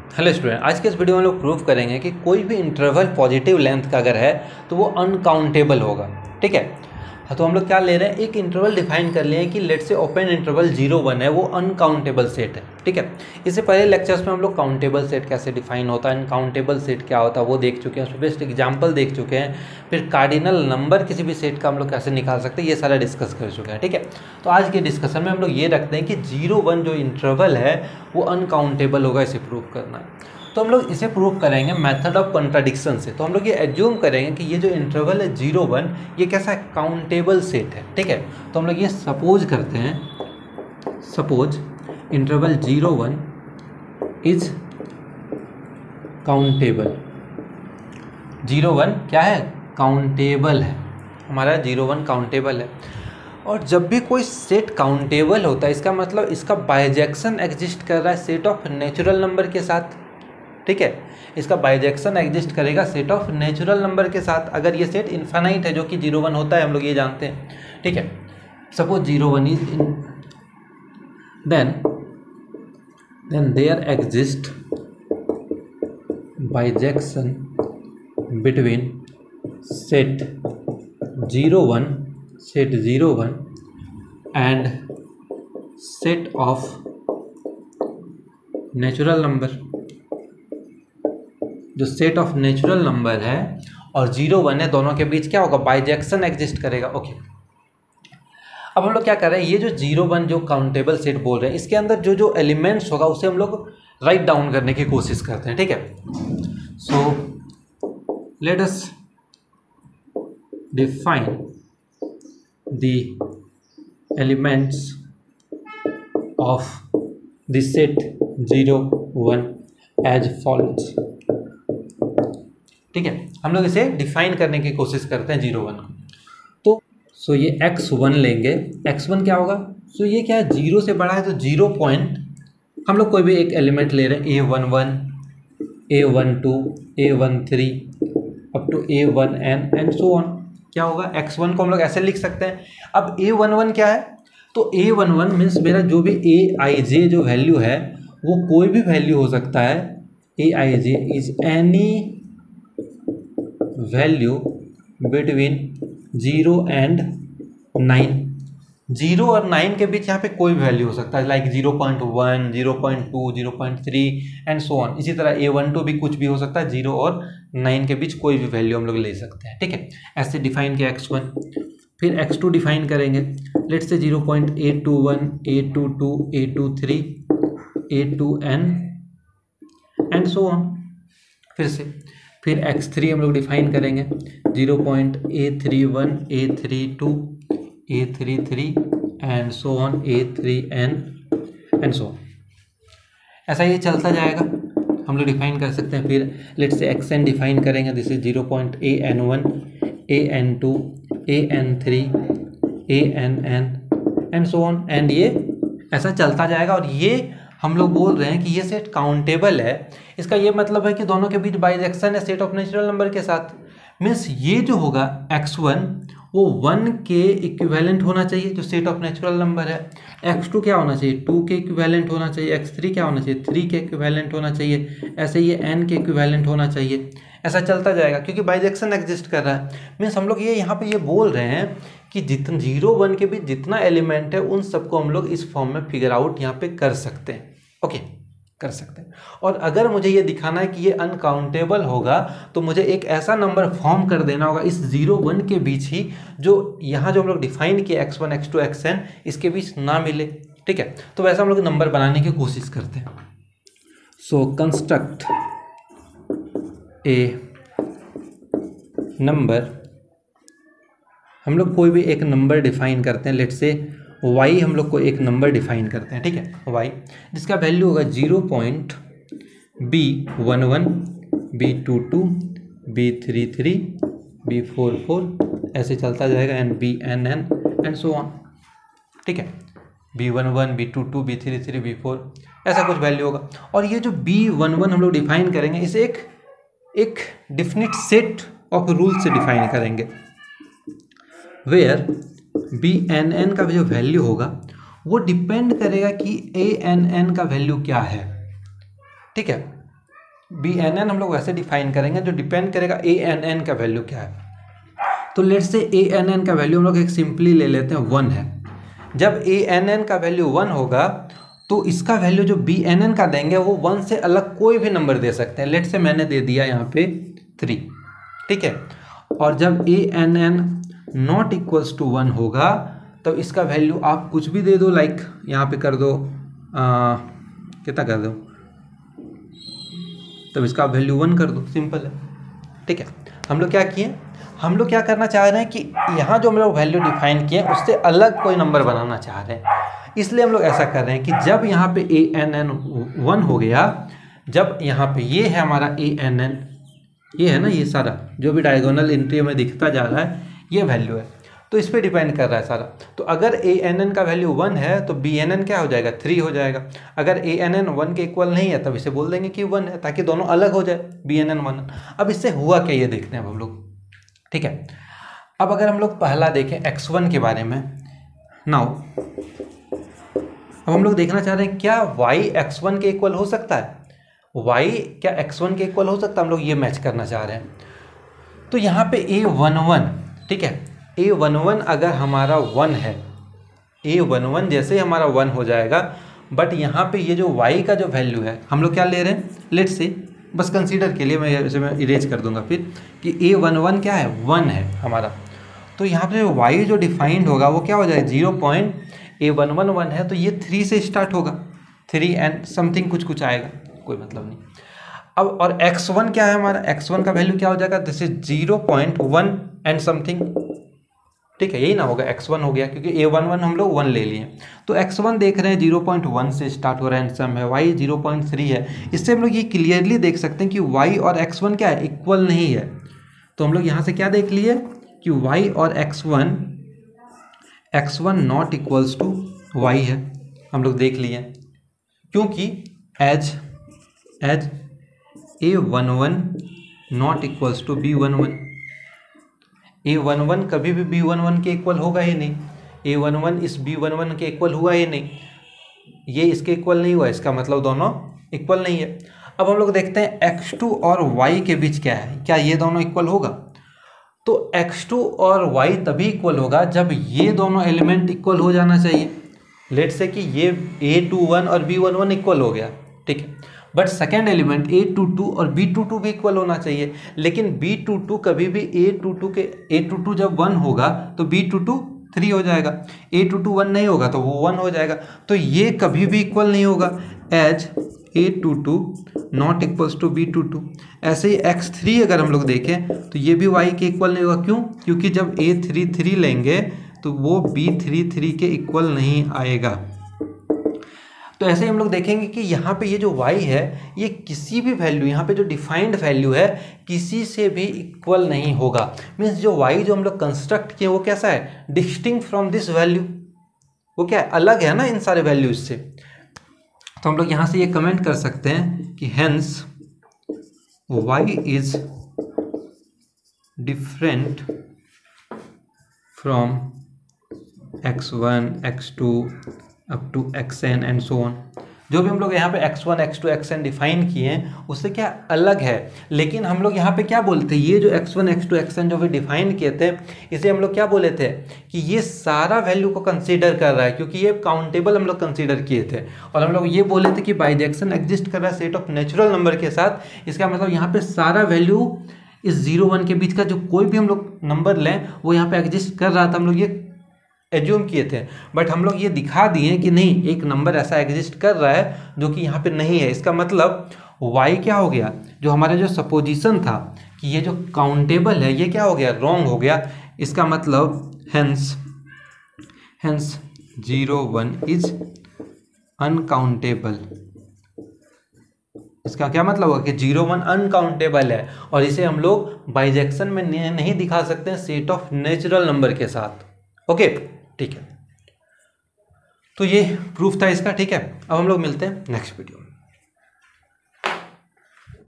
Hello student, आज के इस वीडियो में हम लोग प्रूव करेंगे कि कोई भी इंटरवल पॉजिटिव लेंथ का अगर है तो वो अनकाउंटेबल होगा। ठीक है, तो हम लोग क्या ले रहे हैं, एक इंटरवल डिफाइन कर लिए कि लेट से ओपन इंटरवल 0 1 है, वो अनकाउंटेबल सेट है। ठीक है, इससे पहले लेक्चर्स में हम लोग काउंटेबल सेट कैसे डिफाइन होता है, अनकाउंटेबल सेट क्या होता है वो देख चुके हैं, उसमें बेस्ट एग्जाम्पल देख चुके हैं। फिर कार्डिनल नंबर किसी भी सेट का हम लोग कैसे निकाल सकते हैं, ये सारा डिस्कस कर चुके हैं। ठीक है, तो आज के डिस्कशन में हम लोग ये रखते हैं कि 0 1 जो इंटरवल है वो अनकाउंटेबल होगा, इसे प्रूव करना है। तो हम लोग इसे प्रूव करेंगे मेथड ऑफ कंट्राडिक्शन से। तो हम लोग ये एज्यूम करेंगे कि ये जो इंटरवल है 0 1 ये कैसा है, काउंटेबल सेट है। ठीक है, तो हम लोग ये सपोज करते हैं, सपोज इंटरवल 0 1 इज काउंटेबल। 0 1 क्या है, काउंटेबल है, हमारा 0 1 काउंटेबल है। और जब भी कोई सेट काउंटेबल होता है इसका मतलब इसका बाइजेक्शन एग्जिस्ट कर रहा है सेट ऑफ नेचुरल नंबर के साथ। ठीक है, इसका बाइजेक्शन एग्जिस्ट करेगा सेट ऑफ नेचुरल नंबर के साथ। अगर ये सेट इन्फाइनाइट है, जो कि 0 1 होता है, हम लोग ये जानते हैं। ठीक है, suppose 0 1 is in, then there exist bijection between set 0 1 and set of natural number. जो सेट ऑफ नेचुरल नंबर है और 0 1 है, दोनों के बीच क्या होगा, बाइजेक्शन एग्जिस्ट करेगा। ओके, अब हम लोग क्या कर रहे हैं, ये जो 0 1 जो काउंटेबल सेट बोल रहे हैं, इसके अंदर जो जो एलिमेंट्स होगा उसे हम लोग राइट डाउन करने की कोशिश करते हैं। ठीक है, so let us define the elements of the set 0 1 as follows. ठीक है, हम लोग इसे डिफाइन करने की कोशिश करते हैं 0 1 को। तो ये x1 लेंगे, x1 क्या होगा, सो ये क्या है, 0 से बड़ा है तो 0 पॉइंट, हम लोग कोई भी एक एलिमेंट ले रहे हैं, a11 a12 a13 up to a1n and so on. क्या होगा, x1 को हम लोग ऐसे लिख सकते हैं। अब a11 क्या है, तो a11 मीन्स मेरा जो भी aij जो वैल्यू है वो कोई भी वैल्यू हो सकता है। aij is any value between 0 and 9। 0 और 9 के बीच यहाँ पे कोई भी वैल्यू हो सकता है, लाइक 0.1 0.2 0.3 एंड सो ऑन। इसी तरह a12 भी कुछ भी हो सकता है, 0 और 9 के बीच कोई भी वैल्यू हम लोग ले सकते हैं। ठीक है, ऐसे डिफाइन किया x1। फिर x2 डिफाइन करेंगे, let's say 0.821 a22 a23 a2n and so on. फिर x3 हम लोग डिफाइन करेंगे, 0.a31 a32 a33 and so on a3n and so on. ऐसा ये चलता जाएगा, हम लोग डिफाइन कर सकते हैं। फिर लेट से xn डिफाइन करेंगे, this is 0.an1 an2 an3 ann and so on, and ये ऐसा चलता जाएगा। और ये हम लोग बोल रहे हैं कि ये सेट काउंटेबल है। इसका ये मतलब है कि दोनों के बीच बाइजेक्शन है सेट ऑफ नेचुरल नंबर के साथ। मीन्स ये जो होगा x1 वो 1 के इक्विवेलेंट होना चाहिए, जो सेट ऑफ नेचुरल नंबर है। x2 क्या होना चाहिए, 2 के इक्विवेलेंट होना चाहिए। x3 क्या होना चाहिए, 3 के इक्विवेलेंट होना चाहिए। ऐसे ये n के इक्विवेलेंट होना चाहिए। ऐसा चलता जाएगा क्योंकि बाइजेक्शन एग्जिस्ट कर रहा है। मीन्स हम लोग ये यहाँ पे ये बोल रहे हैं कि जितना 0 1 के बीच जितना एलिमेंट है उन सबको हम लोग इस फॉर्म में फिगर आउट यहाँ पे कर सकते हैं। ओके, कर सकते हैं। और अगर मुझे ये दिखाना है कि ये अनकाउंटेबल होगा तो मुझे एक ऐसा नंबर फॉर्म कर देना होगा इस 0 1 के बीच ही, जो यहाँ जो हम लोग डिफाइन किए x1 x2 xn इसके बीच ना मिले। ठीक है, तो वैसा हम लोग नंबर बनाने की कोशिश करते हैं। सो कंस्ट्रक्ट ए नंबर, हम लोग कोई भी एक नंबर डिफाइन करते हैं। लेट से y हम लोग को एक नंबर डिफाइन करते हैं। ठीक है, y जिसका वैल्यू होगा 0.b11 b22 b33 b44 ऐसे चलता जाएगा, and bnn and so on. ठीक है, b11 b22 b33 b4 ऐसा कुछ वैल्यू होगा। और ये जो b11 हम लोग डिफाइन करेंगे, इसे एक डिफिनिट सेट ऑफ रूल से डिफाइन करेंगे, वेयर bnn का जो वैल्यू होगा वो डिपेंड करेगा कि ann का वैल्यू क्या है। ठीक है, बी एन एन हम लोग वैसे डिफाइन करेंगे जो डिपेंड करेगा ए एन एन का वैल्यू क्या है। तो let's say A N N का वैल्यू हम लोग एक सिंपली ले लेते हैं 1 है। जब ए एन एन का वैल्यू 1 होगा तो इसका वैल्यू जो बी एन एन का देंगे वो 1 से अलग कोई भी नंबर दे सकते हैं। लेट से मैंने दे दिया यहाँ पे 3, ठीक है। और जब A N N not equals to 1 होगा तो इसका वैल्यू आप कुछ भी दे दो, लाइक यहाँ पे कर दो कितना कर दो, तब इसका वैल्यू 1 कर दो, सिंपल है, ठीक है। हम लोग क्या किए, हम लोग क्या करना चाह रहे हैं कि यहाँ जो हम लोग वैल्यू डिफाइन किए उससे अलग कोई नंबर बनाना चाह रहे हैं। इसलिए हम लोग ऐसा कर रहे हैं कि जब यहाँ पे ए एन एन 1 हो गया, जब यहाँ पे ये है हमारा ए एन एन, ये है ना, ये सारा जो भी डायगोनल एंट्री में दिखता जा रहा है ये वैल्यू है, तो इस पर डिपेंड कर रहा है सारा। तो अगर ए एन एन का वैल्यू 1 है तो बी एन एन क्या हो जाएगा, 3 हो जाएगा। अगर ए एन एन 1 के इक्वल नहीं है तब इसे बोल देंगे कि 1 है, ताकि दोनों अलग हो जाए, बी एन एन 1। अब इससे हुआ क्या ये देखते हैं अब हम लोग, ठीक है। अब अगर हम लोग पहला देखें x1 के बारे में, नाउ अब हम लोग देखना चाह रहे हैं क्या y x1 के इक्वल हो सकता है, y क्या x1 के इक्वल हो सकता है, हम लोग ये मैच करना चाह रहे हैं। तो यहाँ पे a11, ठीक है, a11 अगर हमारा 1 है, a11 जैसे ही हमारा 1 हो जाएगा, बट यहाँ पे ये जो y का जो वैल्यू है हम लोग क्या ले रहे हैं, लेट्स से बस कंसीडर के लिए मैं इरेज कर दूंगा फिर कि a11 क्या है, 1 है हमारा। तो यहाँ पे y जो डिफाइंड होगा वो क्या हो जाएगा, 0.a111 है तो ये 3 से स्टार्ट होगा, 3 एंड समथिंग कुछ आएगा, कोई मतलब नहीं। अब और x1 क्या है हमारा, x1 का वैल्यू क्या हो जाएगा, दिस इज 0.1 एंड समथिंग, ठीक है, यही ना होगा, x1 हो गया क्योंकि a11 हम लोग 1 ले लिए। तो x1 देख रहे हैं 0.1 से स्टार्ट हो रहा है एंड सम है, y 0.3 है। इससे हम लोग ये क्लियरली देख सकते हैं कि y और x1 क्या है, इक्वल नहीं है। तो हम लोग यहाँ से क्या देख लिए कि y और x1 not equals to y है, हम लोग देख लिए, क्योंकि as a11 not equals to b11, a11 कभी भी b11 के इक्वल होगा ही नहीं, a11 इस b11 के इक्वल हुआ ही नहीं, ये इसके इक्वल नहीं हुआ, इसका मतलब दोनों इक्वल नहीं है। अब हम लोग देखते हैं x2 और y के बीच क्या है, क्या ये दोनों इक्वल होगा। तो x2 और y तभी इक्वल होगा जब ये दोनों एलिमेंट इक्वल हो जाना चाहिए। लेट्स से कि ये a21 और b11 इक्वल हो गया, ठीक है, बट सेकेंड एलिमेंट a22 और b22 भी इक्वल होना चाहिए। लेकिन b22 कभी भी a22 जब 1 होगा तो b22 3 हो जाएगा, a22 1 नहीं होगा तो वो 1 हो जाएगा, तो ये कभी भी इक्वल नहीं होगा, as a22 not equals to b22। ऐसे ही x3 अगर हम लोग देखें तो ये भी y के इक्वल नहीं होगा, क्यों, क्योंकि जब a33 लेंगे तो वो b33 के इक्वल नहीं आएगा। तो ऐसे ही हम लोग देखेंगे कि यहाँ पे ये जो y है ये किसी भी वैल्यू, यहाँ पे जो डिफाइंड वैल्यू है किसी से भी इक्वल नहीं होगा। मीन्स जो y जो हम लोग कंस्ट्रक्ट किए वो कैसा है, डिस्टिंक्ट फ्रॉम दिस वैल्यू, वो क्या है, अलग है ना इन सारे वैल्यूज से। तो हम लोग यहाँ से ये कमेंट कर सकते हैं कि hence y is different from x1 x2 up to xn and so on. जो भी हम लोग यहाँ पे x1 x2 xn डिफाइन किए हैं उससे क्या अलग है, लेकिन हम लोग यहाँ पे क्या बोलते हैं, ये जो x1 x2 xn जो भी डिफाइन किए थे इसे हम लोग क्या बोले थे कि ये सारा वैल्यू को कंसीडर कर रहा है, क्योंकि ये काउंटेबल हम लोग कंसीडर किए थे। और हम लोग ये बोले थे कि बाइजेक्शन एग्जिस्ट कर रहा है सेट ऑफ नेचुरल नंबर के साथ। इसका मतलब यहाँ पे सारा वैल्यू इस 0-1 के बीच का जो कोई भी हम लोग नंबर लें वो यहाँ पे एग्जिस्ट कर रहा था, हम लोग ये एज्यूम किए थे। बट हम लोग ये दिखा दिए कि नहीं, एक नंबर ऐसा एग्जिस्ट कर रहा है जो कि यहाँ पे नहीं है। इसका मतलब y क्या हो गया, जो हमारा जो सपोजिशन था कि ये जो काउंटेबल है ये क्या हो गया, रॉन्ग हो गया। इसका मतलब हेंस 0-1 इज अनकाउंटेबल। इसका क्या मतलब होगा कि 0-1 अनकाउंटेबल है, और इसे हम लोग बाइजेक्शन में नहीं दिखा सकते हैं सेट ऑफ नेचुरल नंबर के साथ। ओके, ठीक है, तो ये प्रूफ था इसका, ठीक है। अब हम लोग मिलते हैं नेक्स्ट वीडियो में।